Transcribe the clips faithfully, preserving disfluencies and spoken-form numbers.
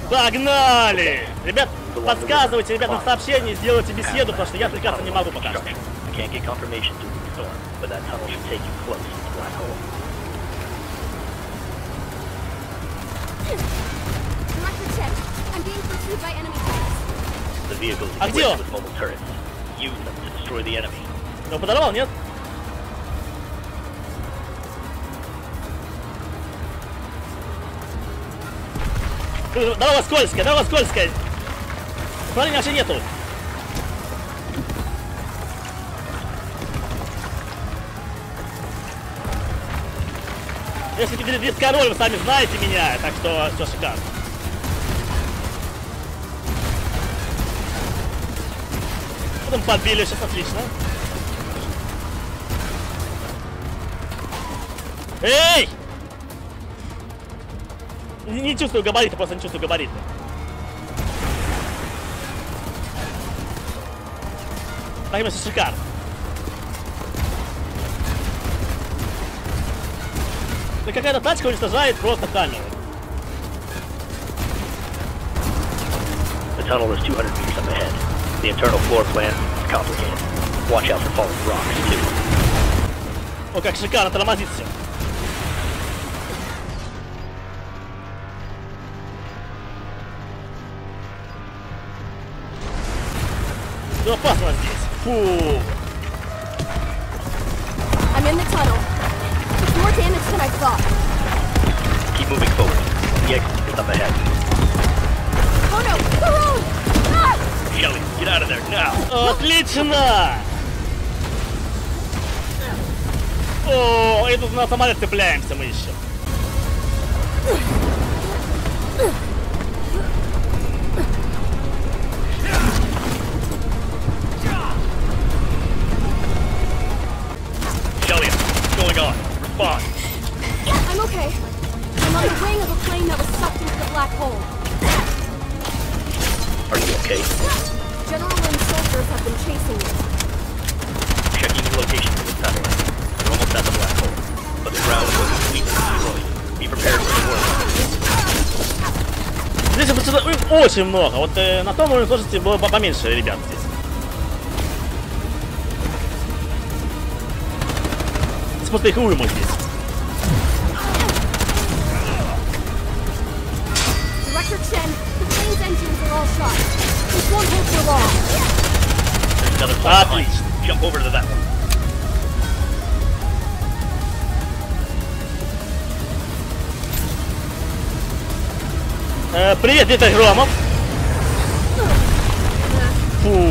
Погнали! Ребят, подсказывайте ребятам сообщение, сделайте беседу, потому что я отвлекаться не могу пока что. А где он? Его подорвал, нет? Дорога скользкая, дорога скользкая. Управления вообще нету. Если вид король, вы сами знаете меня, так что все шикарно. Потом подбили, сейчас отлично. Эй! Не, не чувствую габариты, просто не чувствую габариты. Так, это шикарно. Да какая-то тачка уничтожает просто камеру. The tunnel is two hundred meters up ahead. The internal floor plan is complicated. Watch out for falling rocks, too. О, как шикарно, тормозит все. Все опасно здесь. Фу. I'm in the tunnel. It's more damage than I thought. Keep moving forward. The exit is up ahead. Oh no! The road! Ah! Shelly, get out of there now! Отлично! О, и тут на самолет цепляемся мы еще. Shelly, what's going on? Respond. I'm okay. I'm on the wing of a plane that was sucked into the black hole. Are you okay? General Lynn's soldiers have been chasing me. Checking your location with the satellite. You're almost at the black hole, but the ground was completely destroyed. Be prepared for the worst. Здесь очень много. Вот э, на том уровне сложности было поменьше ребят здесь. Здесь просто их уйма здесь. Director Chen, the plane's engines are all shot. This won't hold for long. There's another plane behind. Отлично. Jump over to that one. Э, привет, Виктор Громов. Фу.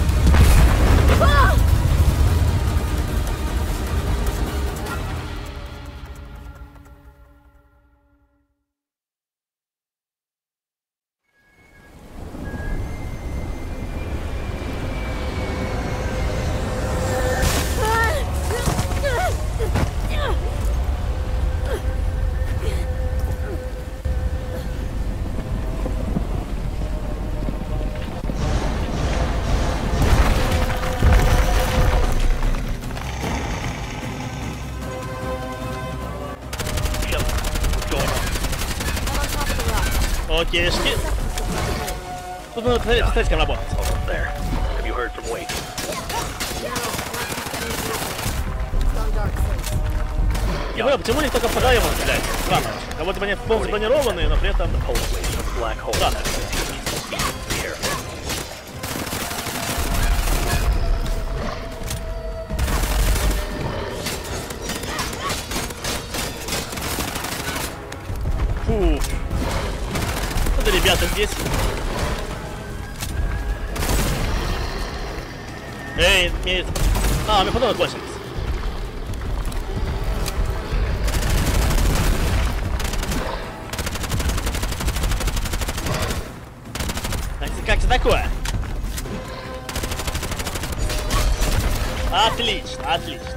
Окейшки. Тут надо посмотреть, как работать. Almost there. Have you heard from Wade? Я понял, почему у них только вторая его стреляет? Странно. А вот они полностью бронированные, но при этом... Странно. Фу. Вот ребята здесь. Эй, мне... А, мне потом кончились. Как это такое? Отлично, отлично.